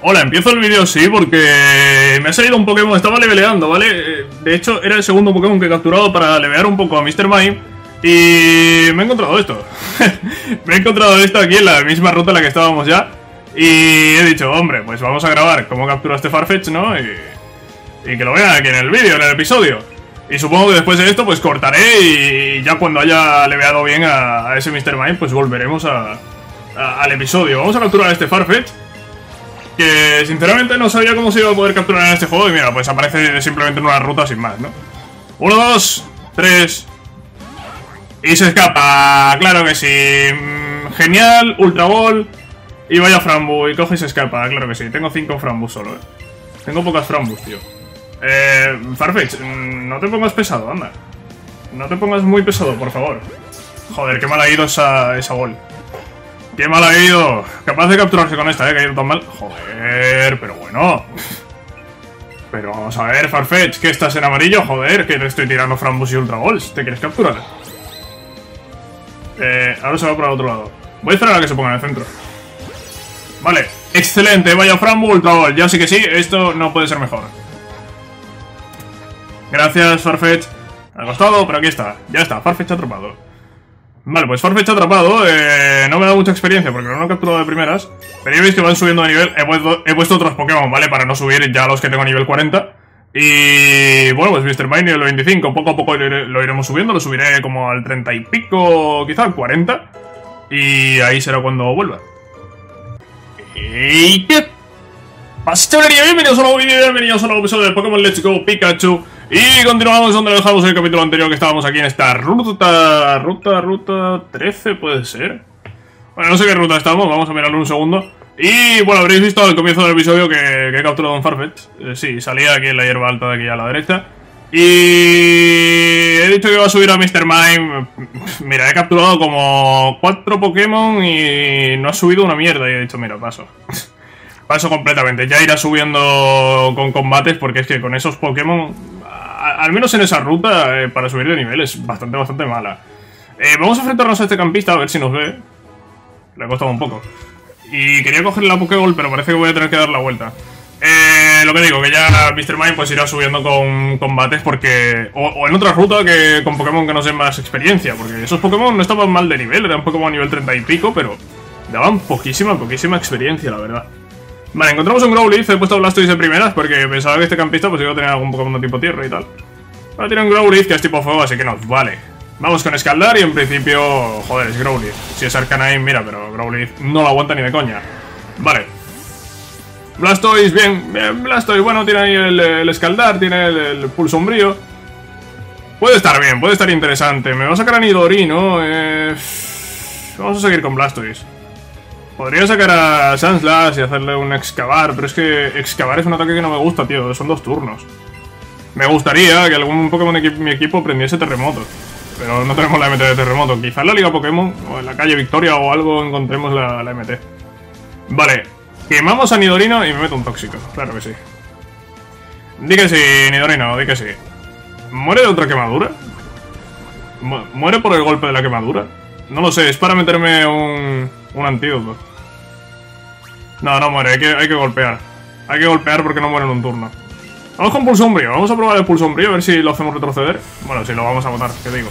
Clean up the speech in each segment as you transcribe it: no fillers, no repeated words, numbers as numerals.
Hola, empiezo el vídeo sí porque me ha salido un Pokémon, estaba leveleando, ¿vale? De hecho, era el segundo Pokémon que he capturado para levear un poco a Mr. Mime. Y me he encontrado esto. Me he encontrado esto aquí en la misma ruta en la que estábamos ya. Y he dicho, hombre, pues vamos a grabar cómo captura este Farfetch, ¿no? Y que lo vean aquí en el vídeo, en el episodio. Y supongo que después de esto pues cortaré y ya cuando haya leveado bien a ese Mr. Mime pues volveremos al episodio. Vamos a capturar a este Farfetch, que sinceramente no sabía cómo se iba a poder capturar en este juego. Y mira, pues aparece simplemente en una ruta sin más, ¿no? 1, 2, 3... Y se escapa, claro que sí. Genial, Ultra Ball. Y vaya Frambu, y coge y se escapa, claro que sí. Tengo 5 Frambus solo, Tengo pocas Frambus, tío. Farfetch, no te pongas pesado, anda. No te pongas muy pesado, por favor. Joder, qué mal ha ido esa Ball. Qué mal ha ido. Capaz de capturarse con esta, que ha ido tan mal. Joder, pero bueno. Pero vamos a ver, Farfetch, que estás en amarillo, joder, que le estoy tirando Frambus y Ultra Balls. ¿Te quieres capturar? Ahora se va por el otro lado. Voy a esperar a que se ponga en el centro. Vale, excelente, vaya Frambu, Ultra Ball. Ya sí que sí, esto no puede ser mejor. Gracias, Farfetch. Ha costado, pero aquí está. Ya está, Farfetch atrapado. Vale, pues Farfetch atrapado. No me da mucha experiencia porque no lo he capturado de primeras. Pero ya veis que van subiendo de nivel. He puesto otros Pokémon, ¿vale? Para no subir ya los que tengo a nivel 40. Y bueno, pues Mr. Mime nivel 25. Poco a poco lo iremos subiendo. Lo subiré como al 30 y pico, quizá al 40. Y ahí será cuando vuelva. ¿Y qué pasa, chavalería? Bienvenidos a un nuevo vídeo, bienvenidos a un nuevo episodio de Pokémon Let's Go Pikachu. Y continuamos donde lo dejamos en el capítulo anterior, que estábamos aquí en esta ruta 13, ¿puede ser? Bueno, no sé qué ruta estamos, vamos a mirarlo un segundo. Y bueno, habréis visto al comienzo del episodio que he capturado un Farfetch. Sí, salía aquí en la hierba alta de aquí a la derecha. Y he dicho que iba a subir a Mr. Mime. Mira, he capturado como 4 Pokémon y no ha subido una mierda. Y he dicho, mira, paso. Paso completamente. Ya irá subiendo con combates porque es que con esos Pokémon, al menos en esa ruta, para subir de nivel es bastante mala. Vamos a enfrentarnos a este campista a ver si nos ve. Le ha costado un poco. Y quería coger la Pokéball, pero parece que voy a tener que dar la vuelta. Lo que digo, que ya Mr. Mime pues irá subiendo con combates porque... O en otra ruta que con Pokémon que nos den más experiencia. Porque esos Pokémon no estaban mal de nivel, eran Pokémon a nivel 30 y pico, pero daban poquísima experiencia, la verdad. Vale, encontramos un Growlithe, he puesto Blastoise de primeras porque pensaba que este campista pues iba a tener algún Pokémon de tipo tierra y tal. Ahora tiene un Growlithe que es tipo fuego, así que nos vale. Vamos con Scaldar y en principio... Joder, es Growlithe. Si es Arcanine, mira, pero Growlithe no lo aguanta ni de coña. Vale. Blastoise, bien, Blastoise. Bueno, tiene ahí el Scaldar, tiene el Pulso Sombrío. Puede estar bien, puede estar interesante. Me va a sacar a Nidorino. Vamos a seguir con Blastoise. Podría sacar a Sandslash y hacerle un Excavar, pero es que Excavar es un ataque que no me gusta, tío. Son 2 turnos. Me gustaría que algún Pokémon de mi equipo prendiese Terremoto. Pero no tenemos la MT de Terremoto. Quizá en la Liga Pokémon o en la calle Victoria o algo encontremos la MT. Vale, quemamos a Nidorino y me meto un tóxico. Claro que sí. Di que sí, Nidorino, di que sí. ¿Muere de otra quemadura? ¿Muere por el golpe de la quemadura? No lo sé, es para meterme un antídoto. No, no muere, hay que golpear. Hay que golpear porque no muere en un turno. Vamos con Pulso Sombrío, vamos a probar el Pulso Sombrío a ver si lo hacemos retroceder. Bueno, si lo vamos a botar, ¿qué digo?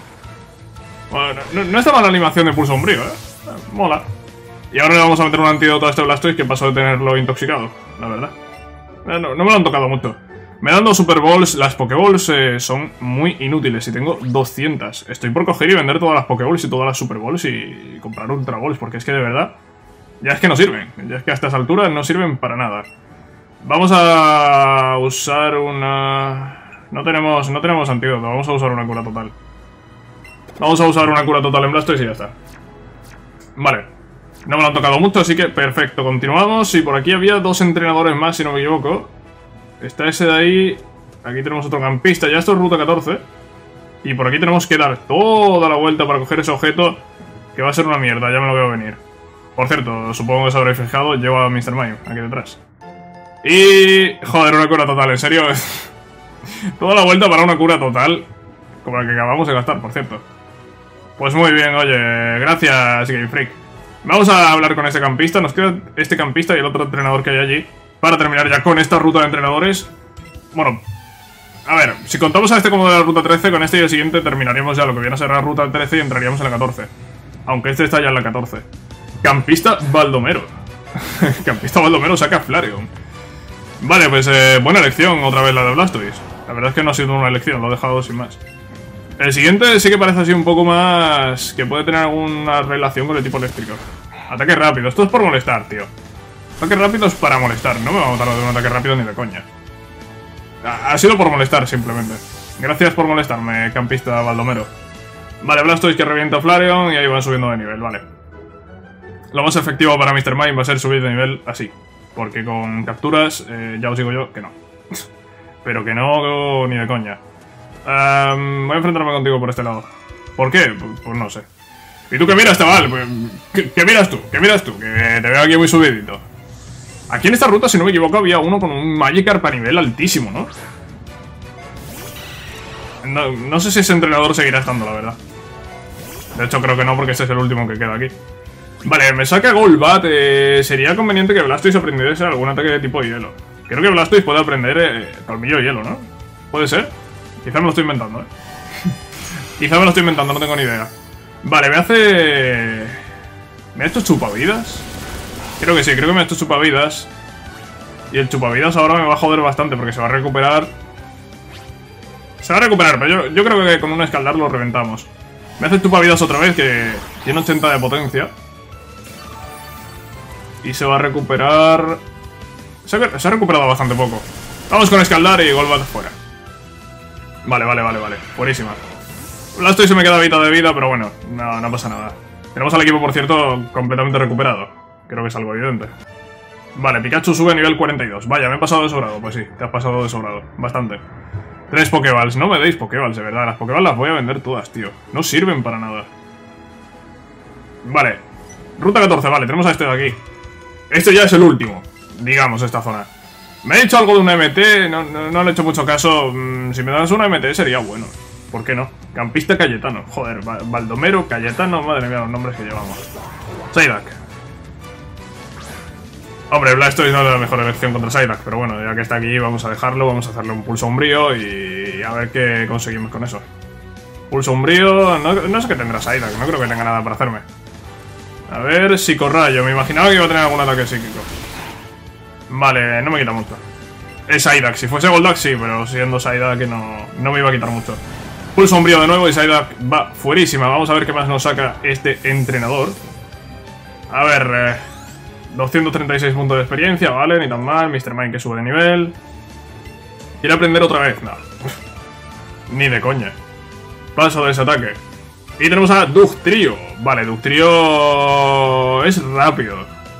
Bueno, no está mal la animación de Pulso Sombrío, mola. Y ahora le vamos a meter un antídoto a este Blastoise que pasó de tenerlo intoxicado, la verdad. No me lo han tocado mucho. Me dan 2 Super Balls, las Pokéballs son muy inútiles y tengo 200. Estoy por coger y vender todas las Pokéballs y todas las Super Balls y comprar Ultra Balls porque es que de verdad, ya es que no sirven. Ya es que a estas alturas no sirven para nada. Vamos a usar una... No tenemos antídoto, vamos a usar una cura total. Vamos a usar una cura total en Blastoise y ya está. Vale. No me lo han tocado mucho, así que perfecto, continuamos. Y por aquí había 2 entrenadores más, si no me equivoco. Está ese de ahí. Aquí tenemos otro campista, ya esto es ruta 14. Y por aquí tenemos que dar toda la vuelta para coger ese objeto, que va a ser una mierda, ya me lo veo venir. Por cierto, supongo que os habréis fijado, llevo a Mr. Mime aquí detrás. Y... joder, una cura total, en serio. Toda la vuelta para una cura total, como la que acabamos de gastar, por cierto. Pues muy bien, oye, gracias Game Freak. Vamos a hablar con este campista. Nos queda este campista y el otro entrenador que hay allí para terminar ya con esta ruta de entrenadores. Bueno, a ver, si contamos a este como de la ruta 13, con este y el siguiente terminaríamos ya lo que viene a ser la ruta 13 y entraríamos en la 14. Aunque este está ya en la 14. Campista Baldomero. Campista Baldomero saca a Flareon. Vale, pues buena elección otra vez la de Blastoise. La verdad es que no ha sido una elección, lo he dejado sin más. El siguiente sí que parece así un poco más... que puede tener alguna relación con el tipo eléctrico. Ataque rápido, esto es por molestar, tío. Ataque rápido es para molestar, no me va a matar de un ataque rápido ni de coña. Ha sido por molestar, simplemente. Gracias por molestarme, campista Baldomero. Vale, Blastoise que revienta a Flareon y ahí van subiendo de nivel, vale. Lo más efectivo para Mr. Mime va a ser subir de nivel así. Porque con capturas, ya os digo yo que no. Pero que no, ni de coña. Voy a enfrentarme contigo por este lado. ¿Por qué? Pues no sé. ¿Y tú qué miras, chaval? Pues, ¿qué miras tú? ¿Qué miras tú? Que te veo aquí muy subidito. Aquí en esta ruta, si no me equivoco, había uno con un Magikarp a nivel altísimo, ¿no? No sé si ese entrenador seguirá estando, la verdad. De hecho, creo que no, porque este es el último que queda aquí. Vale, me saca Golbat. Sería conveniente que Blastoise aprendiese algún ataque de tipo hielo. Creo que Blastoise puede aprender colmillo de hielo, ¿no? ¿Puede ser? Quizá me lo estoy inventando, Quizá me lo estoy inventando, no tengo ni idea. Vale, me hace... ¿Me ha hecho chupavidas? Creo que sí, creo que me ha hecho chupavidas. Y el chupavidas ahora me va a joder bastante porque se va a recuperar. Se va a recuperar, pero yo creo que con un escaldar lo reventamos. Me hace chupavidas otra vez, que tiene 80 de potencia. Y se va a recuperar... Se ha recuperado bastante poco. Vamos con escaldar y Golbat fuera. Vale. Buenísima. Blastoise se me queda mitad de vida, pero bueno, no pasa nada. Tenemos al equipo, por cierto, completamente recuperado. Creo que es algo evidente. Vale, Pikachu sube a nivel 42. Vaya, me he pasado de sobrado. Pues sí, te has pasado de sobrado. Bastante. 3 Pokéballs. No me deis Pokéballs, de verdad. Las Pokéballs las voy a vender todas, tío. No sirven para nada. Vale. Ruta 14, vale, tenemos a este de aquí. Este ya es el último, digamos, esta zona. Me he dicho algo de una MT, no le he hecho mucho caso. Si me das una MT sería bueno. ¿Por qué no? Campista Cayetano. Joder, Baldomero, Cayetano. Madre mía, los nombres que llevamos. Psyduck. Hombre, Blastoise no es la mejor elección contra Psyduck, pero bueno, ya que está aquí vamos a dejarlo. Vamos a hacerle un pulso umbrío y a ver qué conseguimos con eso. Pulso umbrío... No sé qué tendrá Psyduck, no creo que tenga nada para hacerme. A ver, psicorrayo. Me imaginaba que iba a tener algún ataque psíquico. Vale, no me quita mucho. Es Psyduck, si fuese Golduck sí, pero siendo Psyduck no me iba a quitar mucho. Pulso umbrío de nuevo y Psyduck va fuerísima. Vamos a ver qué más nos saca este entrenador. A ver, 236 puntos de experiencia, vale, ni tan mal. Mr. Mime que sube de nivel. ¿Quiere aprender otra vez? No. Ni de coña. Paso de ese ataque. Y tenemos a Dugtrio. Vale, Dugtrio es rápido.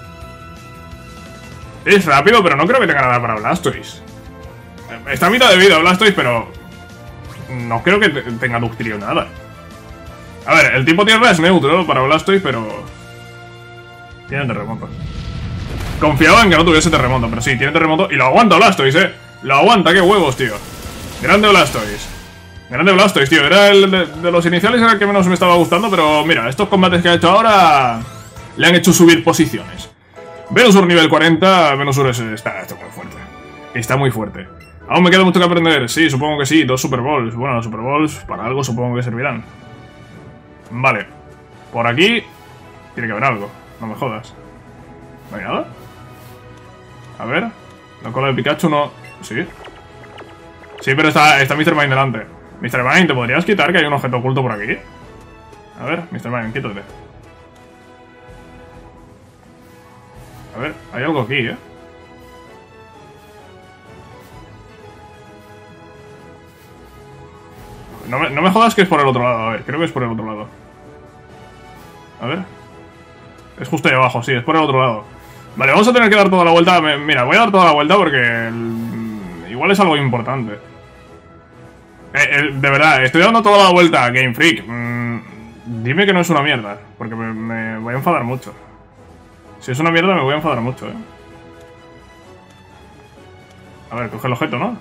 Es rápido, pero no creo que tenga nada para Blastoise. Está a mitad de vida Blastoise, pero no creo que tenga Dugtrio nada. A ver, el tipo tierra es neutro para Blastoise, pero tiene terremoto. Confiaba en que no tuviese terremoto, pero sí, tiene terremoto. Y lo aguanta Blastoise, Lo aguanta, qué huevos, tío. Grande Blastoise. Grande Blastoise, tío. Era el de los iniciales era el que menos me estaba gustando, pero mira, estos combates que ha hecho ahora le han hecho subir posiciones. Venusaur nivel 40, Venusaur está muy fuerte. Está muy fuerte. ¿Aún me queda mucho que aprender? Sí, supongo que sí. 2 Super Balls. Bueno, los Super Balls para algo supongo que servirán. Vale. Por aquí tiene que haber algo. No me jodas. ¿No hay nada? A ver. La cola de Pikachu no... ¿Sí? Sí, pero está Mr. Mime delante. Mr. Mime, ¿te podrías quitar que hay un objeto oculto por aquí? A ver, Mr. Mime, quítate. A ver, hay algo aquí, No me jodas que es por el otro lado. A ver, creo que es por el otro lado. A ver. Es justo ahí abajo, sí, es por el otro lado. Vale, vamos a tener que dar toda la vuelta. Mira, voy a dar toda la vuelta porque igual es algo importante. De verdad, estoy dando toda la vuelta a Game Freak. Dime que no es una mierda, porque me voy a enfadar mucho. Si es una mierda me voy a enfadar mucho, A ver, coge el objeto, ¿no?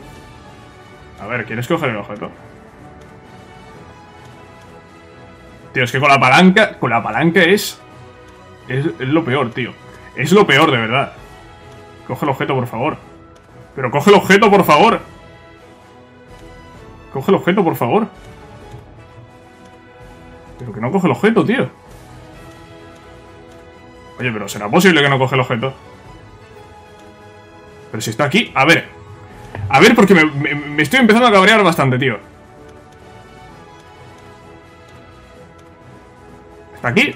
A ver, ¿quieres coger el objeto? Tío, es que con la palanca es lo peor, tío. Es lo peor, de verdad. Coge el objeto, por favor. Pero coge el objeto, por favor. Coge el objeto, por favor. Pero que no coge el objeto, tío. Oye, pero ¿será posible que no coge el objeto? Pero si está aquí... A ver, porque me estoy empezando a cabrear bastante, tío. ¿Está aquí?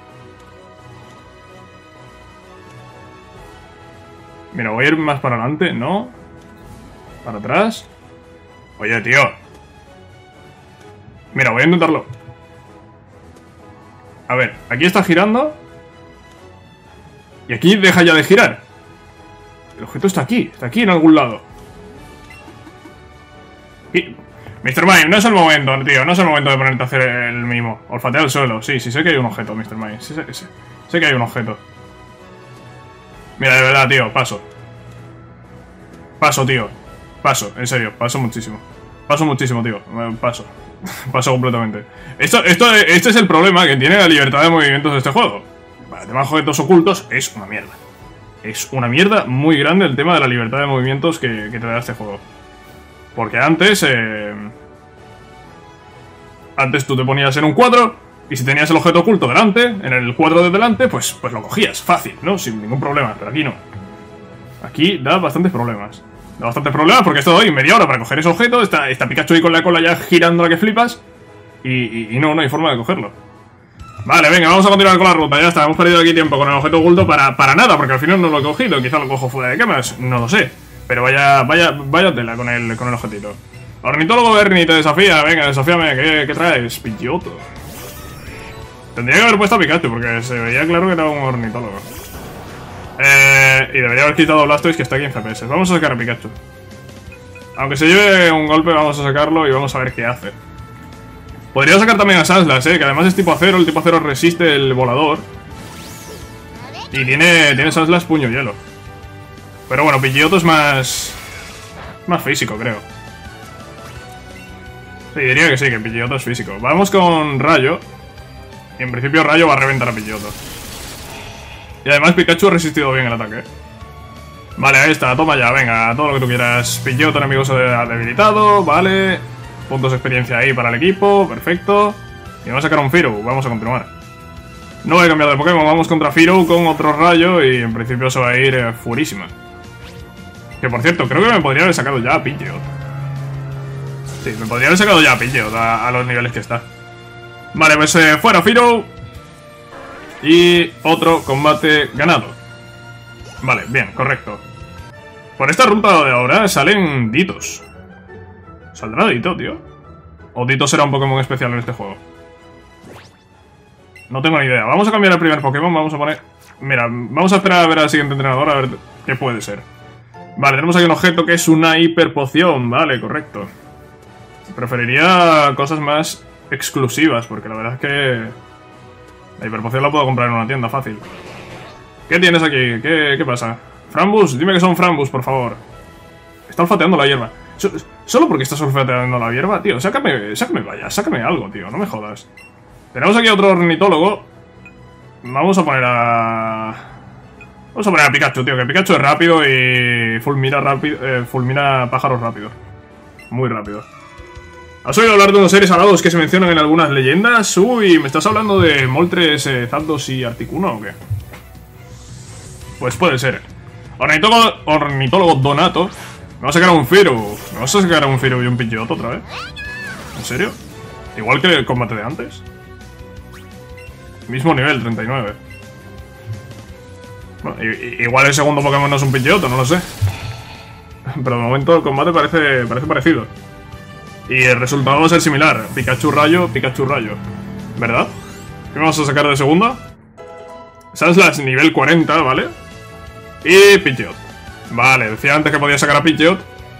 Mira, voy a ir más para adelante, ¿no? Para atrás. Oye, tío. Mira, voy a intentarlo. A ver, aquí está girando. Y aquí deja ya de girar. El objeto está aquí en algún lado. Y... Mr. Mime, no es el momento, tío. No es el momento de ponerte a hacer el mimo. Olfatea el suelo. Sí, sé que hay un objeto, Mr. Mime. Sé que hay un objeto. Mira, de verdad, tío, paso. Paso, tío. Paso, en serio, paso muchísimo. Paso muchísimo, tío. Paso. Paso completamente. Este es el problema que tiene la libertad de movimientos de este juego. Para temas de objetos ocultos es una mierda. Es una mierda muy grande el tema de la libertad de movimientos que te da este juego. Porque antes... Antes tú te ponías en un cuadro y si tenías el objeto oculto delante, en el cuadro de delante, pues lo cogías, fácil, ¿no? Sin ningún problema, pero aquí no. Aquí da bastantes problemas. Da bastantes problemas porque esto doy media hora para coger ese objeto, está Pikachu ahí con la cola ya girando la que flipas y no hay forma de cogerlo. Vale, venga, vamos a continuar con la ruta, ya está, hemos perdido aquí tiempo con el objeto oculto para nada, porque al final no lo he cogido, quizá lo cojo fuera de cámaras, no lo sé. Pero vaya tela con el objetito. Ornitólogo Bernie te desafía, venga, desafíame, ¿qué traes? Pidgeotto. Tendría que haber puesto a Pikachu, porque se veía claro que era un ornitólogo. Y debería haber quitado Blastoise, que está aquí en FPS. Vamos a sacar a Pikachu. Aunque se lleve un golpe, vamos a sacarlo y vamos a ver qué hace. Podría sacar también a Sandslash, que además es tipo acero, el tipo acero resiste el volador. Y tiene Sandslash puño hielo. Pero bueno, Pidgeotto es más físico, creo. Sí, diría que sí, que Pidgeotto es físico. Vamos con Rayo. Y en principio Rayo va a reventar a Pidgeotto. Y además Pikachu ha resistido bien el ataque. Vale, ahí está, toma ya, venga, todo lo que tú quieras. Pidgeotto enemigo debilitado, vale. Puntos de experiencia ahí para el equipo, perfecto. Y vamos a sacar un Firo, vamos a continuar. No voy a cambiar de Pokémon, vamos contra Firo con otro Rayo y en principio se va a ir furísima. Que por cierto, creo que me podría haber sacado ya a Pidgeotto. Sí, me podría haber sacado ya a Pidgeotto a los niveles que está. Vale, pues fuera Firo. Y otro combate ganado. Vale, bien, correcto. Por esta ruta de ahora salen Ditos. ¿Saldrá Ditto, tío? ¿O Ditto será un Pokémon especial en este juego? No tengo ni idea. Vamos a cambiar el primer Pokémon, vamos a poner... Mira, vamos a esperar a ver al siguiente entrenador, a ver qué puede ser. Vale, tenemos aquí un objeto que es una hiperpoción. Vale, correcto. Preferiría cosas más exclusivas, porque la verdad es que... La hiperpoción la puedo comprar en una tienda, fácil. ¿Qué tienes aquí? ¿Qué pasa? Frambus, dime que son Frambus, por favor. Está olfateando la hierba. ¿Solo porque estás olfateando la hierba? Tío, sácame algo, tío, no me jodas. Tenemos aquí otro ornitólogo. Vamos a poner a Pikachu, tío, que Pikachu es rápido y fulmina pájaros rápido. Muy rápido. ¿Has oído hablar de unos seres alados que se mencionan en algunas leyendas? Uy, ¿me estás hablando de Moltres, Zapdos y Articuno o qué? Pues puede ser. Ornitólogo Donato. Me va a sacar a un Firo. ¿Me vas a sacar a un Firo y un Pidgeotto otra vez? ¿En serio? Igual que el combate de antes. Mismo nivel, 39. Bueno, igual el segundo Pokémon no es un Pidgeotto, no lo sé. Pero de momento el combate parece parecido. Y el resultado va a ser similar. Pikachu Rayo, ¿verdad? ¿Qué vamos a sacar de segunda? Sandslash nivel 40, ¿vale? Y Pidgeot. Vale, decía antes que podía sacar a Pidgeot.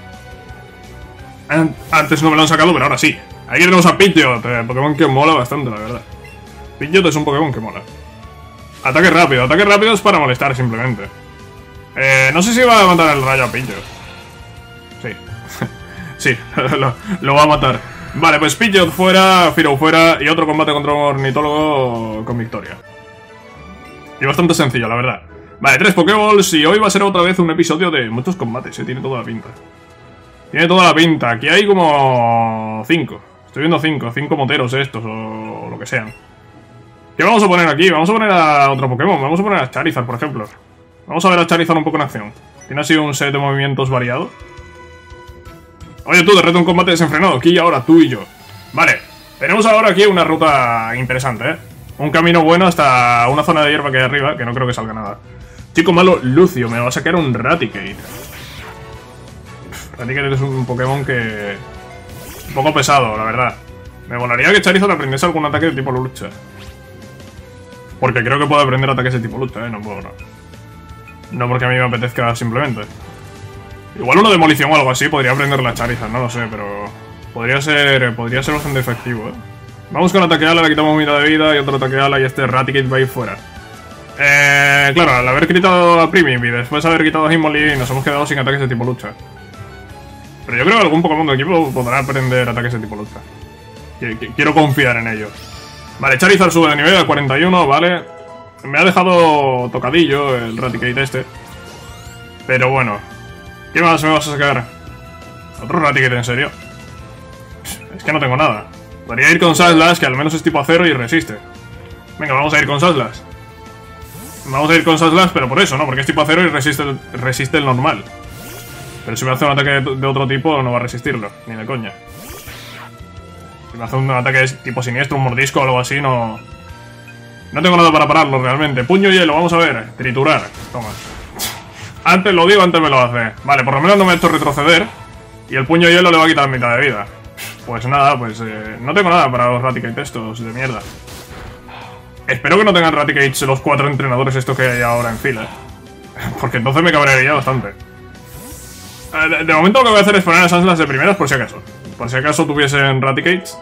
Antes no me lo han sacado, pero ahora sí. Aquí tenemos a Pidgeot, Pokémon que mola bastante, la verdad. Pidgeot es un Pokémon que mola. Ataque rápido es para molestar simplemente. No sé si va a matar el rayo a Pidgeot. Sí. Sí, lo va a matar. Vale, pues Pidgeot fuera, Fearow fuera y otro combate contra un ornitólogo con victoria. Y bastante sencillo, la verdad. Vale, 3 Pokéballs y hoy va a ser otra vez un episodio de muchos combates, tiene toda la pinta. Tiene toda la pinta. Aquí hay como 5. Estoy viendo 5 moteros estos o lo que sean. ¿Qué vamos a poner aquí? Vamos a poner a otro Pokémon. Vamos a poner a Charizard, por ejemplo. Vamos a ver a Charizard un poco en acción. Tiene así un set de movimientos variado. Oye tú, de reto un combate desenfrenado. Aquí y ahora, tú y yo. Vale, tenemos ahora aquí una ruta interesante, ¿eh? Un camino bueno hasta una zona de hierba que hay arriba, que no creo que salga nada. Chico malo, Lucio, me va a sacar un Raticate. Raticate es un Pokémon que... un poco pesado, la verdad. Me molaría que Charizard aprendiese algún ataque de tipo lucha. Porque creo que puede aprender ataques de tipo lucha, no puedo, no. No porque a mí me apetezca simplemente. Igual una demolición o algo así podría aprender la Charizard, no lo sé, pero... podría ser bastante efectivo, ¿eh? Vamos con ataque ala, le quitamos mitad de vida y otro ataque ala y este Raticate va a ir fuera. Claro, al haber quitado a Primip y después haber quitado a Hitmonlee nos hemos quedado sin ataques de tipo lucha. Pero yo creo que algún Pokémon del equipo podrá aprender ataques de tipo lucha. Quiero confiar en ello. Vale, Charizard sube de nivel a 41, vale. Me ha dejado tocadillo el Raticate este. Pero bueno. ¿Qué más me vas a sacar? ¿Otro Raticate, en serio? Es que no tengo nada. Podría ir con Sandslash, que al menos es tipo acero y resiste. Venga, vamos a ir con Sandslash. Vamos a ir con Sandslash, pero por eso, ¿no? Porque es tipo acero y resiste el normal. Pero si me hace un ataque de otro tipo, no va a resistirlo. Ni de coña. Si me hace un ataque de tipo siniestro, un mordisco o algo así, no... no tengo nada para pararlo realmente. Puño hielo, vamos a ver. Triturar. Toma. Antes lo digo, antes me lo hace. Vale, por lo menos no me ha hecho retroceder. Y el puño hielo le va a quitar mitad de vida. Pues nada, pues no tengo nada para los Raticate estos de mierda. Espero que no tengan Raticates los 4 entrenadores estos que hay ahora en fila. Porque entonces me cabrearía bastante. De momento lo que voy a hacer es poner a Sandslash de primeras por si acaso. Por si acaso tuviesen Raticates.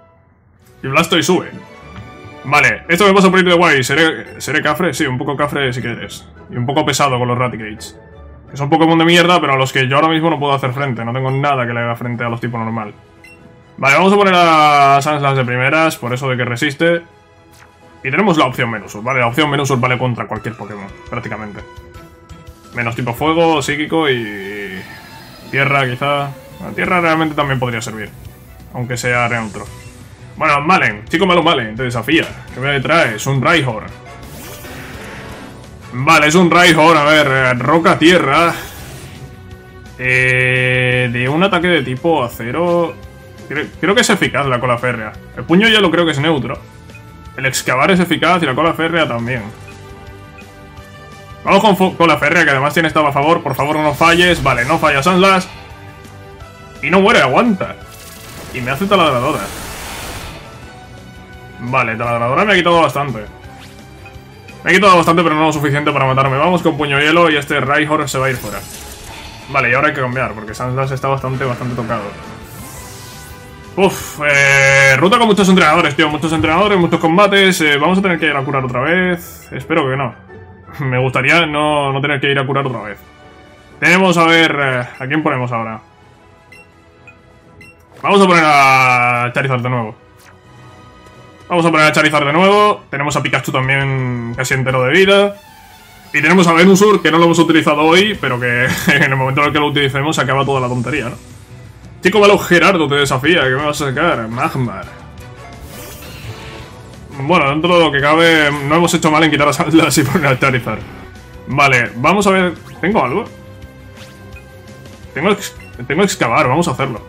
Y Blastoise sube. Vale, esto me pasa por ir de guay. ¿Seré cafre? Sí, un poco cafre sí que eres. Y un poco pesado con los Raticates. Que son Pokémon de mierda, pero a los que yo ahora mismo no puedo hacer frente. No tengo nada que le haga frente a los tipos normal. Vale, vamos a poner a Sandslash de primeras, por eso de que resiste. Y tenemos la opción Menusur, ¿vale? La opción Menusur vale contra cualquier Pokémon, prácticamente. Menos tipo fuego, psíquico y... tierra, quizá. La tierra realmente también podría servir. Aunque sea neutro. Bueno, Malen, chico malo Malen, te desafía. ¿Qué me traes? Un Rhyhorn. Vale, es un Rhyhorn, a ver, roca, tierra. De un ataque de tipo acero... Creo que es eficaz la cola férrea. El puño hielo creo que es neutro. El excavar es eficaz y la cola férrea también. Vamos con cola férrea, que además tiene estado a favor. Por favor, no falles. Vale, no falla Sandslash. Y no muere, aguanta. Y me hace taladradora. Vale, taladradora me ha quitado bastante. Me ha quitado bastante, pero no lo suficiente para matarme. Vamos con puño hielo y este Rhyhorn se va a ir fuera. Vale, y ahora hay que cambiar, porque Sandslash está bastante tocado. Uf, ruta con muchos entrenadores, tío. Muchos entrenadores, muchos combates. Vamos a tener que ir a curar otra vez. Espero que no. Me gustaría no tener que ir a curar otra vez. Tenemos, a ver... ¿a quién ponemos ahora? Vamos a poner a Charizard de nuevo. Vamos a poner a Charizard de nuevo. Tenemos a Pikachu también casi entero de vida. Y tenemos a Venusaur, que no lo hemos utilizado hoy, pero que en el momento en el que lo utilicemos se acaba toda la tontería, ¿no? Chico malo Gerardo te desafía, ¿qué me vas a sacar? Magmar. Bueno, dentro de lo que cabe, no hemos hecho mal en quitar a Sandslash y poner a Charizard. Vale, vamos a ver... ¿Tengo algo? Tengo excavar, vamos a hacerlo.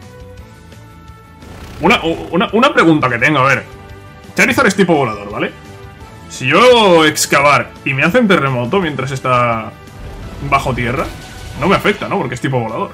Una pregunta que tengo, a ver. Charizard es tipo volador, ¿vale? Si yo excavar y me hacen terremoto mientras está bajo tierra, no me afecta, ¿no? Porque es tipo volador.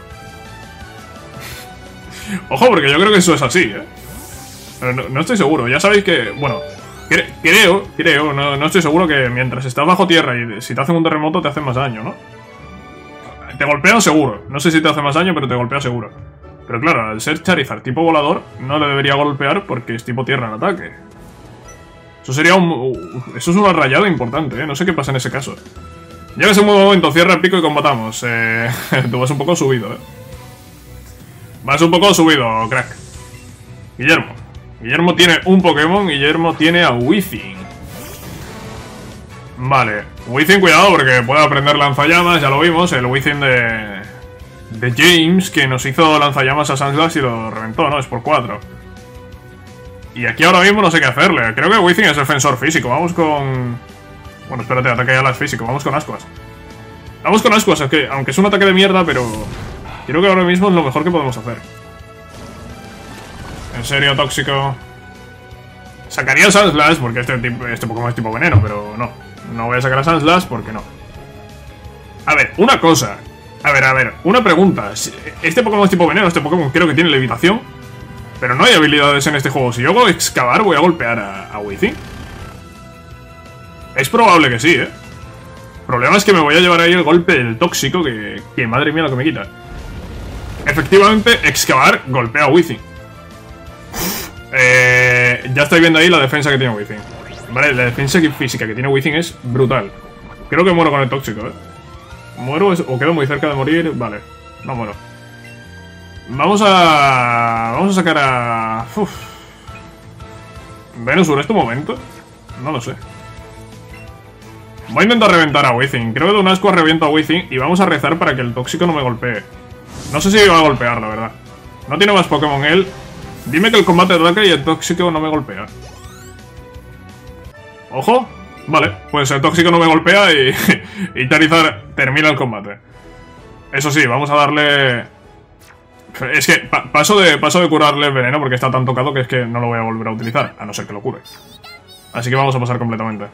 Ojo, porque yo creo que eso es así, ¿eh? Pero no estoy seguro, ya sabéis que... Bueno, creo, no estoy seguro que mientras estás bajo tierra y si te hacen un terremoto te hacen más daño, ¿no? Te golpean seguro, no sé si te hace más daño, pero te golpea seguro. Pero claro, al ser Charizard tipo volador, no le debería golpear porque es tipo tierra en ataque. Eso sería eso es una rayada importante, ¿eh? No sé qué pasa en ese caso. Llegas en un momento, cierra el pico y combatamos. Tú vas un poco subido, ¿eh? Vas un poco subido, crack. Guillermo. Guillermo tiene un Pokémon. Guillermo tiene a Weezing. Vale. Weezing, cuidado, porque puede aprender lanzallamas. Ya lo vimos. El Weezing de James, que nos hizo lanzallamas a Sandslash y lo reventó, ¿no? Es por 4. Y aquí ahora mismo no sé qué hacerle. Creo que Weezing es defensor físico. Vamos con... Bueno, espérate, ataque ya las físico. Vamos con Ascuas. Vamos con Ascuas, aunque es un ataque de mierda, pero... Creo que ahora mismo es lo mejor que podemos hacer. En serio, tóxico. Sacaría a Sandslash porque este Pokémon es tipo veneno, pero no. No voy a sacar a Sandslash porque no. A ver, una cosa. A ver, una pregunta. Este Pokémon es tipo veneno, este Pokémon creo que tiene levitación. Pero no hay habilidades en este juego. Si yo hago excavar, voy a golpear a Weezing. Es probable que sí, ¿eh? El problema es que me voy a llevar ahí el golpe del tóxico, que madre mía lo que me quita. Efectivamente, excavar golpea a Weezing. Ya estáis viendo ahí la defensa que tiene Weezing. Vale, la defensa física que tiene Weezing es brutal. Creo que muero con el tóxico, ¿eh? ¿Muero o quedo muy cerca de morir? Vale, no muero. Vamos a sacar a... Venusaur, ¿es tu momento? No lo sé. Voy a intentar reventar a Weezing. Creo que de un asco reviento a Weezing y vamos a rezar para que el tóxico no me golpee. No sé si va a golpear, la verdad. No tiene más Pokémon él. Dime que el combate ataca y el tóxico no me golpea. ¡Ojo! Vale, pues el tóxico no me golpea y Charizard termina el combate. Eso sí, vamos a darle... Es que paso de curarle el veneno porque está tan tocado que es que no lo voy a volver a utilizar, a no ser que lo cure. Así que vamos a pasar completamente.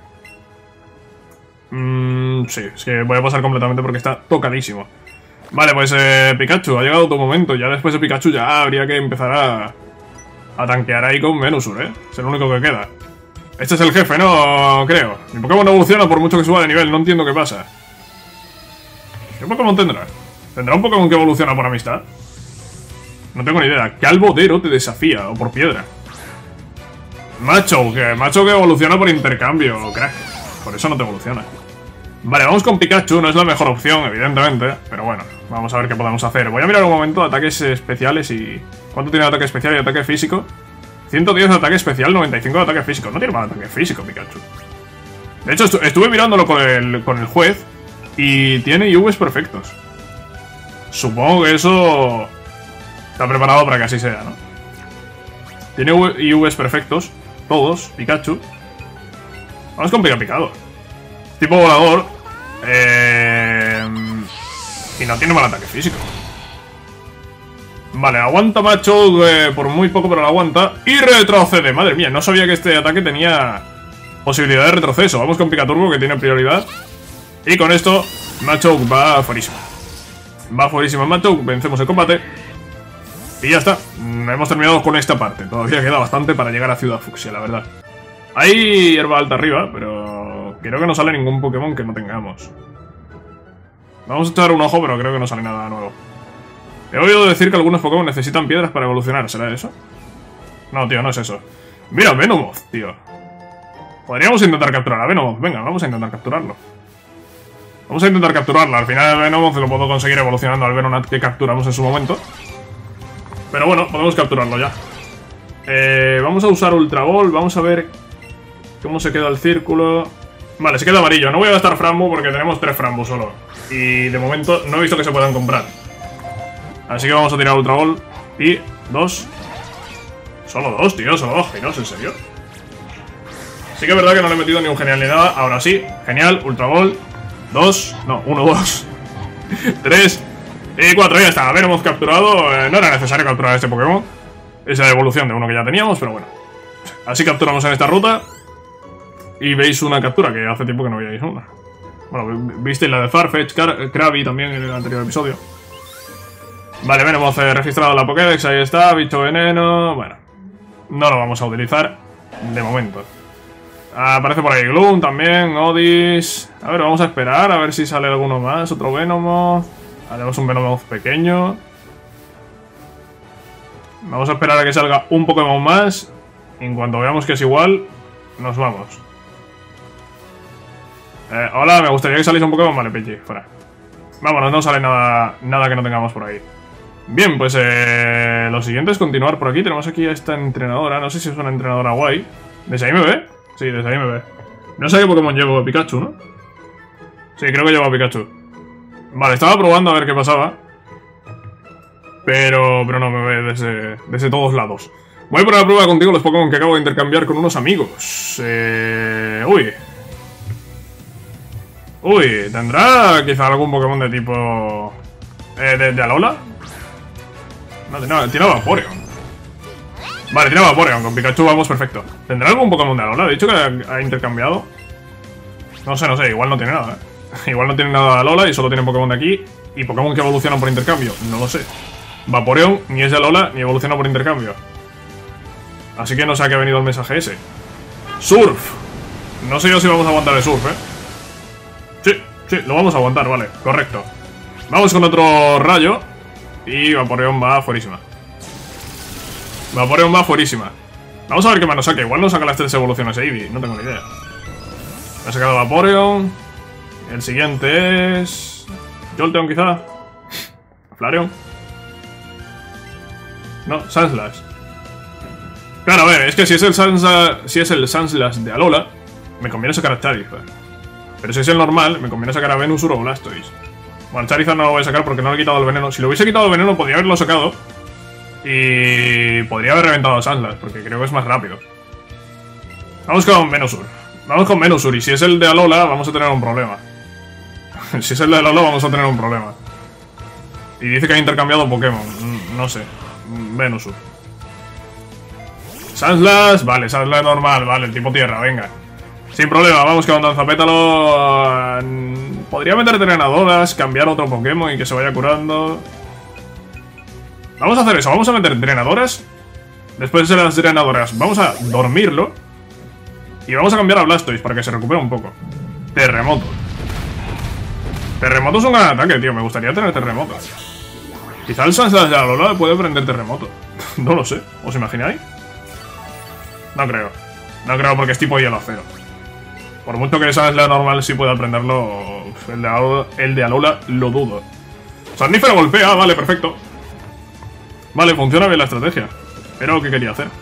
Sí, es que voy a pasar completamente porque está tocadísimo. Vale, pues Pikachu, ha llegado tu momento. Ya después de Pikachu ya habría que empezar a tanquear ahí con Venusaur, ¿eh? Es el único que queda. Este es el jefe, ¿no? Creo. Mi Pokémon no evoluciona por mucho que suba de nivel, no entiendo qué pasa. ¿Qué Pokémon tendrá? ¿Tendrá un Pokémon que evoluciona por amistad? No tengo ni idea. Calvodero te desafía, o por piedra. Macho que evoluciona por intercambio, crack. Por eso no te evoluciona. Vale, vamos con Pikachu, no es la mejor opción, evidentemente. Pero bueno, vamos a ver qué podemos hacer. Voy a mirar un momento ataques especiales y... ¿Cuánto tiene de ataque especial y ataque físico? 110 de ataque especial, 95 de ataque físico. No tiene mal ataque físico, Pikachu. De hecho, estuve mirándolo con el juez y tiene IVs perfectos. Supongo que eso está preparado para que así sea, ¿no? Tiene IVs perfectos, todos, Pikachu. Vamos con Picapicado. Tipo volador. Y no tiene mal ataque físico. Vale, aguanta Macho por muy poco, pero lo aguanta. Y retrocede. Madre mía, no sabía que este ataque tenía posibilidad de retroceso. Vamos con Picaturbo, que tiene prioridad. Y con esto, Macho va fuerísimo. Va fuerísimo Macho, vencemos el combate. Y ya está. Hemos terminado con esta parte. Todavía queda bastante para llegar a Ciudad Fucsia, la verdad. Hay hierba alta arriba, pero creo que no sale ningún Pokémon que no tengamos. Vamos a echar un ojo, pero creo que no sale nada nuevo. He oído decir que algunos Pokémon necesitan piedras para evolucionar, ¿será eso? No, tío, no es eso. Mira, Venomoth, tío. Podríamos intentar capturar a Venomoth. Venga, vamos a intentar capturarlo. Vamos a intentar capturarlo. Al final el Venomoth lo puedo conseguir evolucionando al Venonat que capturamos en su momento. Pero bueno, podemos capturarlo ya. Vamos a usar Ultra Ball. Vamos a ver cómo se queda el círculo. Vale, se queda amarillo. No voy a gastar Frambu porque tenemos 3 Frambu solo. Y de momento no he visto que se puedan comprar. Así que vamos a tirar Ultra Ball. Y 2. Solo 2, tío. Solo 2 giros, ¿en serio? Sí que es verdad que no le he metido ni un genial ni nada. Ahora sí. Genial. Ultra Ball. 2. No, 1, 2. 3. Y 4. Ya está. A ver, hemos capturado. No era necesario capturar este Pokémon. Es la evolución de uno que ya teníamos, pero bueno. Así capturamos en esta ruta. Y veis una captura que hace tiempo que no veíais una. Bueno, visteis la de Farfetch, Krabby también en el anterior episodio. Vale, hemos registrado la Pokédex, ahí está, bicho veneno. Bueno, no lo vamos a utilizar de momento. Aparece por ahí Gloom también, Odis. A ver, vamos a esperar a ver si sale alguno más. Otro Venomoth. Haremos un Venomoth pequeño. Vamos a esperar a que salga un Pokémon más. Y en cuanto veamos que es igual, nos vamos. Hola, me gustaría que saliese un Pokémon. Vale, Pidgey, fuera. Vámonos, no sale nada que no tengamos por ahí. Bien, pues lo siguiente es continuar por aquí. Tenemos aquí a esta entrenadora. No sé si es una entrenadora guay. ¿Desde ahí me ve? Sí, desde ahí me ve. No sé qué Pokémon llevo, Pikachu, ¿no? Sí, creo que llevo a Pikachu. Vale, estaba probando a ver qué pasaba. Pero no, me ve desde todos lados. Voy a poner a prueba contigo los Pokémon que acabo de intercambiar con unos amigos. Uy, ¿tendrá quizá algún Pokémon de tipo... de Alola? No, tiene Vaporeon. Vale, tiene Vaporeon, con Pikachu vamos perfecto. ¿Tendrá algún Pokémon de Alola? ¿Ha dicho que ha intercambiado? No sé, igual no tiene nada, Igual no tiene nada de Alola y solo tiene Pokémon de aquí. Y Pokémon que evolucionan por intercambio, no lo sé. Vaporeon ni es de Alola ni evoluciona por intercambio. Así que no sé a qué ha venido el mensaje ese. Surf. No sé yo si vamos a aguantar el surf, Sí, lo vamos a aguantar, vale, correcto. Vamos con otro rayo. Y Vaporeon va fuerísima. Vaporeon va fuerísima. Vamos a ver qué más nos saca. Igual nos saca las 3 evoluciones Eevee, no tengo ni idea. Me ha sacado Vaporeon. El siguiente es... Jolteon quizá. Flareon. No, Sandslash. Claro, a ver, es que si es el Sandslash de Alola, me conviene sacar a Charizard. Pero si es el normal, me conviene sacar a Venusaur o Blastoise. Bueno, Charizard no lo voy a sacar porque no le he quitado el veneno. Si lo hubiese quitado el veneno, podría haberlo sacado. Y podría haber reventado a Sandslash, porque creo que es más rápido. Vamos con Venusaur. Vamos con Venusaur, y si es el de Alola, vamos a tener un problema. Si es el de Alola, vamos a tener un problema. Y dice que ha intercambiado Pokémon. No sé. Venusaur. Sandslash, vale, Sandslash normal, vale, el tipo tierra, venga. Sin problema, vamos con Danzapétalo. Podría meter drenadoras, cambiar otro Pokémon y que se vaya curando. Vamos a hacer eso, vamos a meter drenadoras. Después de las drenadoras, vamos a dormirlo. Y vamos a cambiar a Blastoise para que se recupere un poco. Terremoto. Terremoto es un gran ataque, tío, me gustaría tener terremoto. Quizá el Sandslash de Alola puede prender terremoto. No lo sé, ¿os imagináis? No creo. No creo porque es tipo hielo acero. Por mucho que esa es la normal, sí puede aprenderlo. El de Alola lo dudo. Somnífero golpea, vale, perfecto. Vale, funciona bien la estrategia. Pero ¿qué quería hacer?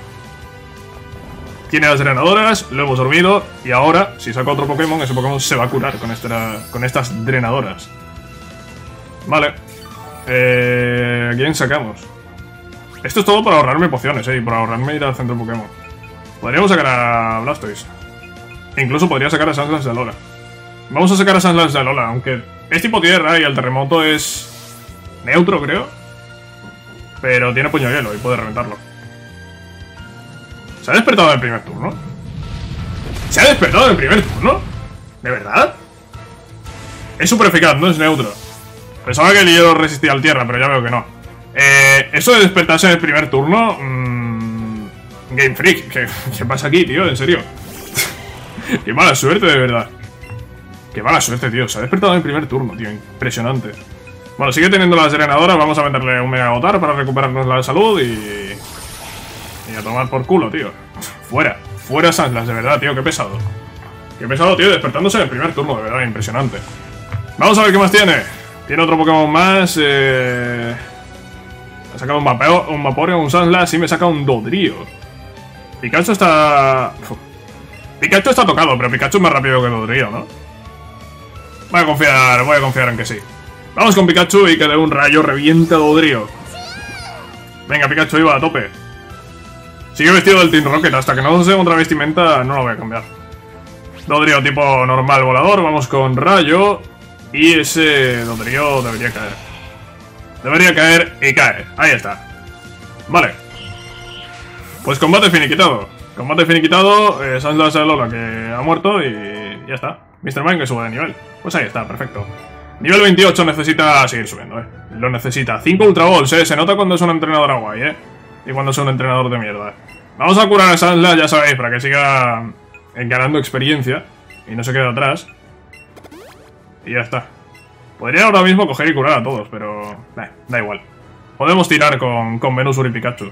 Tiene las drenadoras, lo hemos dormido. Y ahora, si saco otro Pokémon, ese Pokémon se va a curar con estas drenadoras. Vale. ¿A quién sacamos? Esto es todo para ahorrarme pociones, y por ahorrarme ir al centro Pokémon. Podríamos sacar a Blastoise. Incluso podría sacar a Sandslash de Alola. Vamos a sacar a Sandslash de Alola, aunque es tipo tierra y el terremoto es neutro, creo. Pero tiene puño hielo y puede reventarlo. ¿Se ha despertado en el primer turno? ¿Se ha despertado en el primer turno? ¿De verdad? Es súper eficaz, no es neutro. Pensaba que el hielo resistía al tierra, pero ya veo que no. Eso de despertarse en el primer turno... Game Freak, ¿qué pasa aquí, tío? En serio. Qué mala suerte, de verdad. Qué mala suerte, tío. Se ha despertado en el primer turno, tío. Impresionante. Bueno, sigue teniendo las drenadoras. Vamos a meterle un Mega Gotar para recuperarnos la salud y a tomar por culo, tío. Fuera. Fuera Sandslash, de verdad, tío. Qué pesado. Qué pesado, tío. Despertándose en el primer turno, de verdad. Impresionante. Vamos a ver qué más tiene. Tiene otro Pokémon más. Me ha sacado un Vaporeon, un Sandslash y me saca un Dodrio. Pikachu está... Pikachu está tocado, pero Pikachu es más rápido que Dodrio, ¿no? Voy a confiar en que sí. Vamos con Pikachu y que de un rayo revienta a Dodrio. Venga, Pikachu iba a tope. Sigue vestido del Team Rocket. Hasta que no se otra vestimenta, no lo voy a cambiar. Dodrio tipo normal volador. Vamos con rayo. Y ese Dodrio debería caer. Debería caer y cae. Ahí está. Vale. Pues combate finiquitado. Combate finiquitado. Sandslash de Alola que ha muerto y ya está. Mr. Mime que sube de nivel. Pues ahí está, perfecto. Nivel 28 necesita seguir subiendo, Lo necesita. 5 Ultra Balls, Se nota cuando es un entrenador guay, Y cuando es un entrenador de mierda. Vamos a curar a Sandslash, ya sabéis, para que siga ganando experiencia y no se quede atrás. Y ya está. Podría ahora mismo coger y curar a todos, pero... da igual. Podemos tirar con Venusaur y Pikachu.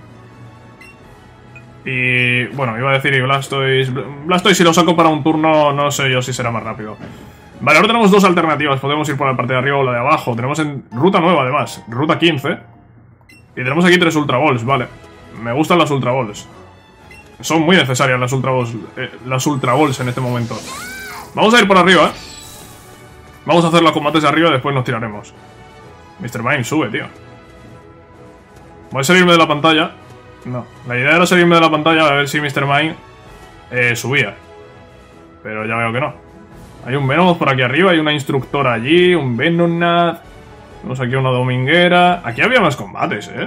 Y... bueno, iba a decir y Blastoise... Blastoise si lo saco para un turno, no sé yo si será más rápido. Vale, ahora tenemos dos alternativas. Podemos ir por la parte de arriba o la de abajo. Tenemos en ruta nueva, además. Ruta 15. Y tenemos aquí 3 Ultra Balls, vale. Me gustan las Ultra Balls. Son muy necesarias las Ultra Balls en este momento. Vamos a ir por arriba, ¿eh? Vamos a hacer los combates de arriba y después nos tiraremos. Mr. Mime, sube, tío. Voy a salirme de la pantalla. No, la idea era salirme de la pantalla a ver si Mr. Mime subía. Pero ya veo que no. Hay un Venomoth por aquí arriba, hay una instructora allí, un Venonat. Tenemos aquí una dominguera. Aquí había más combates, ¿eh?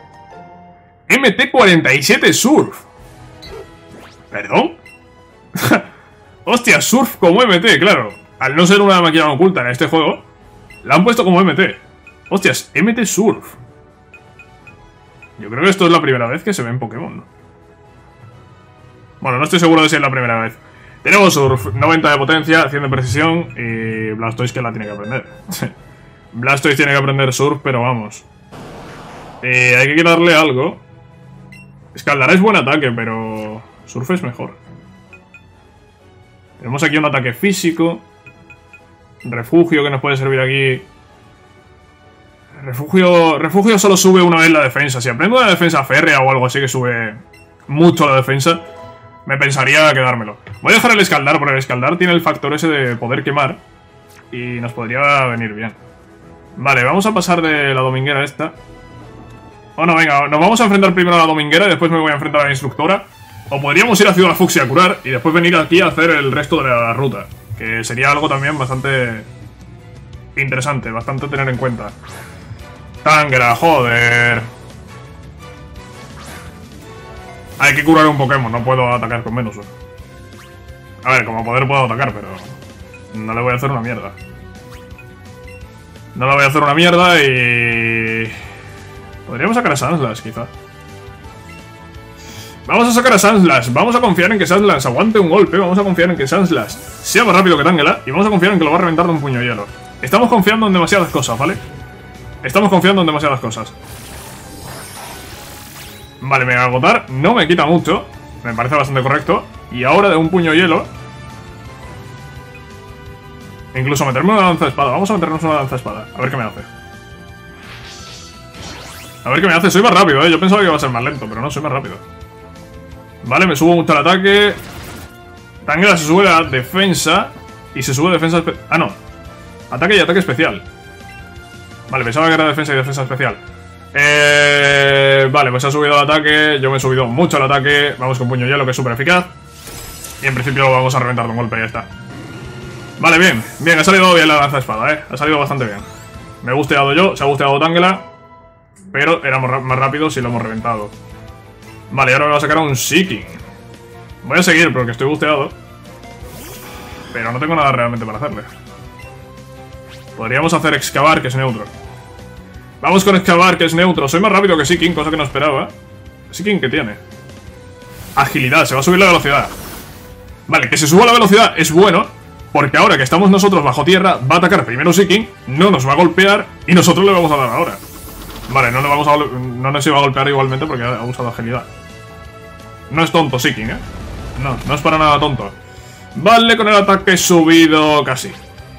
MT-47 Surf. ¿Perdón? Hostia, Surf como MT, claro. Al no ser una máquina oculta en este juego, la han puesto como MT. Hostias, MT Surf. Yo creo que esto es la primera vez que se ve en Pokémon, ¿no? Bueno, no estoy seguro de si es la primera vez. Tenemos Surf, 90 de potencia, 100 de precisión y Blastoise que la tiene que aprender. Blastoise tiene que aprender Surf, pero vamos. Hay que quitarle algo. Escaldar es buen ataque, pero Surf es mejor. Tenemos aquí un ataque físico. Refugio que nos puede servir aquí. Refugio solo sube una vez la defensa. Si aprendo una defensa férrea o algo así que sube mucho la defensa, me pensaría quedármelo. Voy a dejar el escaldar, porque el escaldar tiene el factor ese de poder quemar y nos podría venir bien. Vale, vamos a pasar de la dominguera esta. Oh, no, venga, nos vamos a enfrentar primero a la dominguera y después me voy a enfrentar a la instructora. O podríamos ir a Ciudad Fucsia a curar y después venir aquí a hacer el resto de la ruta, que sería algo también bastante interesante, bastante a tener en cuenta. Tangra, joder. Hay que curar un Pokémon, no puedo atacar con Venusaur. A ver, como poder puedo atacar, pero no le voy a hacer una mierda. No le voy a hacer una mierda y... podríamos sacar a Sandslash, quizá. Vamos a sacar a Sandslash. Vamos a confiar en que Sandslash aguante un golpe. Vamos a confiar en que Sandslash sea más rápido que Tangela. Y vamos a confiar en que lo va a reventar de un puño de hielo. Estamos confiando en demasiadas cosas, ¿vale? Estamos confiando en demasiadas cosas. Vale, Mega Agotar no me quita mucho. Me parece bastante correcto. Y ahora de un puño de hielo, incluso meterme una lanza de espada. Vamos a meternos una lanza de espada. A ver qué me hace. A ver qué me hace. Soy más rápido, ¿eh? Yo pensaba que iba a ser más lento, pero no, soy más rápido. Vale, me subo mucho al ataque. Tangela se sube a defensa. Y se sube defensa... ah, no. Ataque y ataque especial. Vale, pensaba que era defensa y defensa especial. Vale, pues ha subido el ataque. Yo me he subido mucho al ataque. Vamos con puño hielo, que es súper eficaz. Y en principio lo vamos a reventar de un golpe y ya está. Vale, bien. Bien, ha salido bien la lanza de espada, Ha salido bastante bien. Me he busteado yo, se ha busteado Tangela. Pero éramos más rápidos y lo hemos reventado. Vale, ahora me va a sacar a un Seeking. Voy a seguir porque estoy busteado. Pero no tengo nada realmente para hacerle. Podríamos hacer Excavar, que es neutro. Vamos con Excavar, que es neutro. Soy más rápido que Seeking, cosa que no esperaba. ¿Seeking qué tiene? Agilidad, se va a subir la velocidad. Vale, que se suba la velocidad es bueno, porque ahora que estamos nosotros bajo tierra, va a atacar primero Seeking, no nos va a golpear y nosotros le vamos a dar ahora. Vale, no nos iba a golpear igualmente porque ha usado agilidad. No es tonto Seeking, No, no es para nada tonto. Vale, con el ataque subido casi.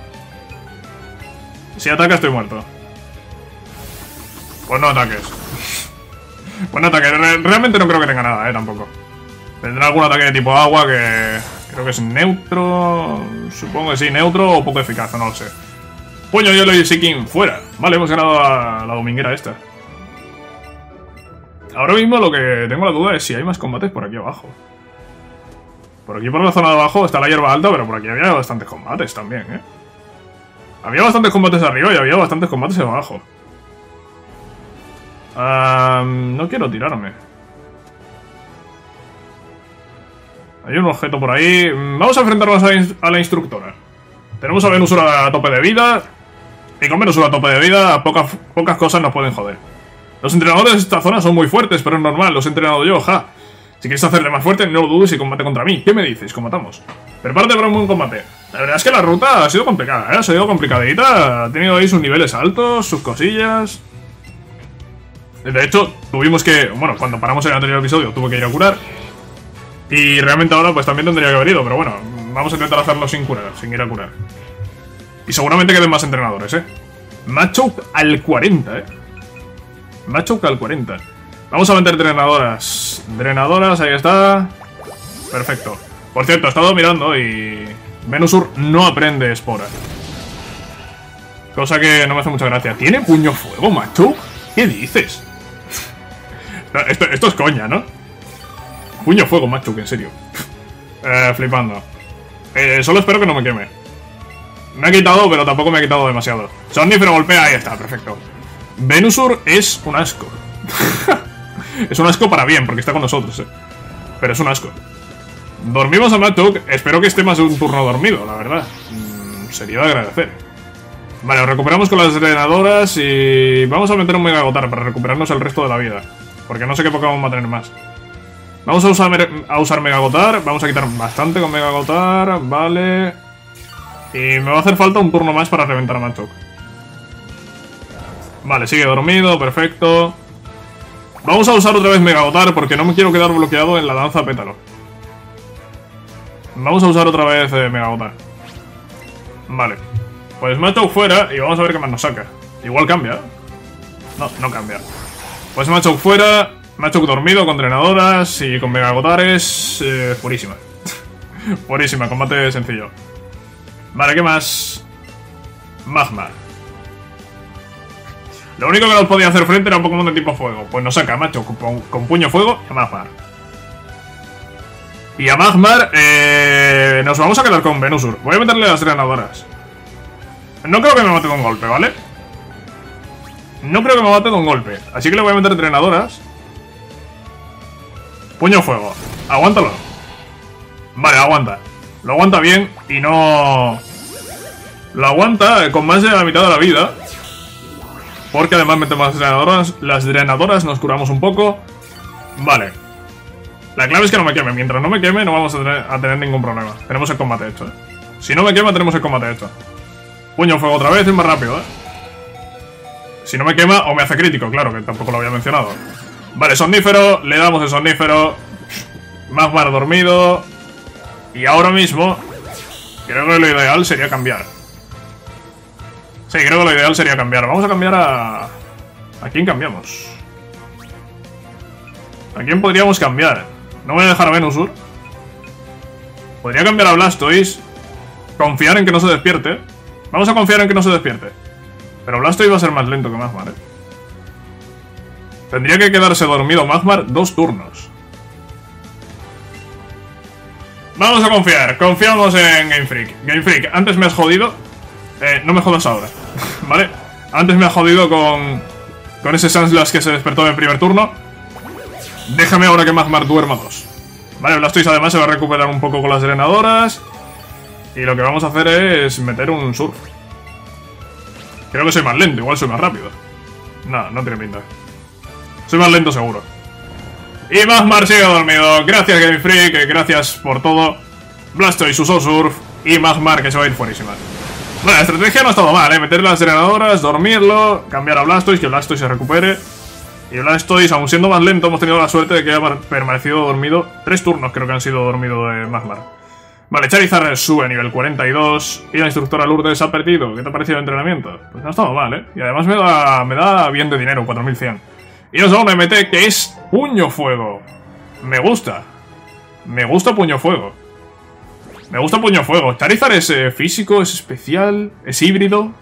Si ataca estoy muerto. Pues no ataques. Pues no ataques. Realmente no creo que tenga nada, tampoco. Tendrá algún ataque de tipo agua que... creo que es neutro... supongo que sí, neutro o poco eficaz, no lo sé. Puño hielo y Seeking fuera. Vale, hemos ganado a la dominguera esta. Ahora mismo lo que tengo la duda es si hay más combates por aquí abajo. Por aquí por la zona de abajo está la hierba alta, pero por aquí había bastantes combates también, Había bastantes combates arriba y había bastantes combates abajo. No quiero tirarme. Hay un objeto por ahí. Vamos a enfrentarnos a la instructora. Tenemos a Venusaur a tope de vida. Y con Venusaur a tope de vida, pocas cosas nos pueden joder. Los entrenadores de esta zona son muy fuertes, pero es normal, los he entrenado yo, ja. Si quieres hacerle más fuerte, no lo dudes y combate contra mí. ¿Qué me dices? Combatamos. Prepárate para un buen combate. La verdad es que la ruta ha sido complicada, Ha sido complicadita. Ha tenido ahí sus niveles altos, sus cosillas. De hecho, tuvimos que... bueno, cuando paramos en el anterior episodio, tuve que ir a curar. Y realmente ahora pues también tendría que haber ido, pero bueno, vamos a intentar hacerlo sin curar, sin ir a curar. Y seguramente queden más entrenadores, Machoke al 40, Machoke al 40. Vamos a meter drenadoras. Drenadoras, ahí está. Perfecto. Por cierto, he estado mirando y Venusaur no aprende Espora. Cosa que no me hace mucha gracia. ¿Tiene puño fuego, Machoke? ¿Qué dices? Esto es coña, ¿no? Puño fuego, Machoke, en serio. Flipando. Solo espero que no me queme. Me ha quitado, pero tampoco me ha quitado demasiado. Somnífero golpea, ahí está, perfecto. Venusaur es un asco. Es un asco para bien, porque está con nosotros, pero es un asco. Dormimos a Machoke. Espero que esté más de un turno dormido, la verdad. Sería de agradecer. Vale, recuperamos con las drenadoras y vamos a meter un Mega Agotar para recuperarnos el resto de la vida. Porque no sé qué Pokémon va a tener más. Vamos a usar Mega Agotar. Vamos a quitar bastante con Mega Agotar. Vale. Y me va a hacer falta un turno más para reventar a Machoke. Vale, sigue dormido, perfecto. Vamos a usar otra vez Mega Agotar porque no me quiero quedar bloqueado en la danza pétalo. Vamos a usar otra vez Mega Agotar. Vale. Pues Machoke fuera y vamos a ver qué más nos saca. Igual cambia. No cambia. Pues Machoke fuera. Machoke dormido con drenadoras y con Mega Agotares. Purísima. Purísima, combate sencillo. Vale, ¿qué más? Magmar. Lo único que nos podía hacer frente era un Pokémon de tipo fuego. Pues nos saca Machoke con puño fuego y a Magmar. Y a Magmar nos vamos a quedar con Venusaur. Voy a meterle las drenadoras. No creo que me mate de un golpe, ¿vale? No creo que me mate de un golpe. Así que le voy a meter drenadoras. Puño fuego. Aguántalo. Vale, aguanta. Lo aguanta bien y no... Lo aguanta con más de la mitad de la vida. Porque además metemos las drenadoras. Las drenadoras nos curamos un poco. Vale. La clave es que no me queme. Mientras no me queme no vamos a tener ningún problema. Tenemos el combate hecho, Si no me quema tenemos el combate hecho. Puño fuego otra vez, es más rápido, Si no me quema o me hace crítico, claro, que tampoco lo había mencionado. Vale, somnífero, le damos el somnífero. Magmar dormido. Y ahora mismo creo que lo ideal sería cambiar. Sí, creo que lo ideal sería cambiar. Vamos a cambiar a... ¿A quién cambiamos? ¿A quién podríamos cambiar? No voy a dejar a Venusaur. Podría cambiar a Blastoise. Confiar en que no se despierte. Vamos a confiar en que no se despierte. Pero Blastoise va a ser más lento que Magmar, Tendría que quedarse dormido Magmar 2 turnos. Vamos a confiar. Confiamos en Game Freak. Game Freak, antes me has jodido. No me jodas ahora. ¿Vale? Antes me has jodido con ese Sandslash que se despertó en el primer turno. Déjame ahora que Magmar duerma 2. Vale, Blastoise además se va a recuperar un poco con las drenadoras. Y lo que vamos a hacer es meter un surf. Creo que soy más lento, igual soy más rápido. No tiene pinta. Soy más lento seguro. Y Magmar sigue dormido. Gracias Game Freak, gracias por todo. Blastoise usó surf. Y Magmar que se va a ir fuerísima. Bueno, la estrategia no ha estado mal, Meter las drenadoras, dormirlo, cambiar a Blastoise, que Blastoise se recupere. Y Blastoise, aún siendo más lento, hemos tenido la suerte de que haya permanecido dormido. 3 turnos creo que han sido dormido de Magmar. Vale, Charizard sube a nivel 42. Y la instructora Lourdes ha perdido. ¿Qué te ha parecido el entrenamiento? Pues no ha estado mal, Y además me da bien de dinero, 4100. Y nos da un MT que es Puño Fuego. Me gusta. Me gusta Puño Fuego. Me gusta Puño Fuego. Charizard es físico, es especial, es híbrido.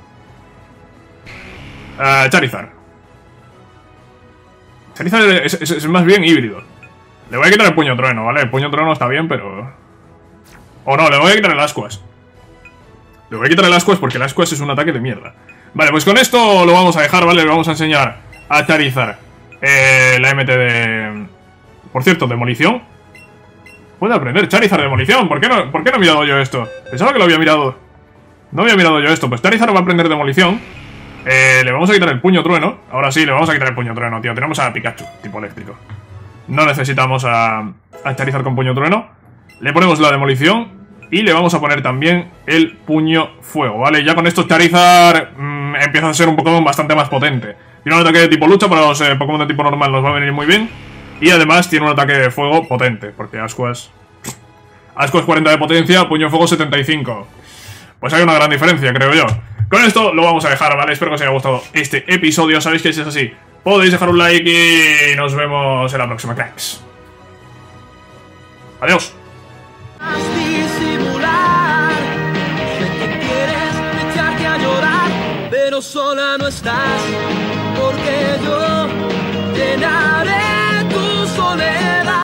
Charizard. Charizard es más bien híbrido. Le voy a quitar el Puño Trueno, ¿vale? El Puño Trueno está bien, pero... O no, le voy a quitar el Ascuas. Le voy a quitar el Ascuas porque el Ascuas es un ataque de mierda. Vale, pues con esto lo vamos a dejar, ¿vale? Le vamos a enseñar a Charizard la MT de... Por cierto, demolición. Puede aprender Charizard demolición. ¿Por qué no he mirado yo esto? Pensaba que lo había mirado. No había mirado yo esto. Pues Charizard va a aprender demolición. Le vamos a quitar el Puño Trueno. Ahora sí, le vamos a quitar el Puño Trueno, tío. Tenemos a Pikachu, tipo eléctrico. No necesitamos a Charizard con Puño Trueno. Le ponemos la demolición. Y le vamos a poner también el Puño Fuego, ¿vale? Ya con esto Charizard empieza a ser un Pokémon bastante más potente. Tiene un ataque de tipo lucha, para los Pokémon de tipo normal nos va a venir muy bien. Y además tiene un ataque de fuego potente, porque Ascuas 40 de potencia, Puño Fuego 75. pues hay una gran diferencia, creo yo. Con esto lo vamos a dejar, ¿vale? Espero que os haya gustado este episodio. Sabéis que si es así, podéis dejar un like y nos vemos en la próxima, cracks. Adiós. Pero sola no estás, porque yo llenaré tu soledad.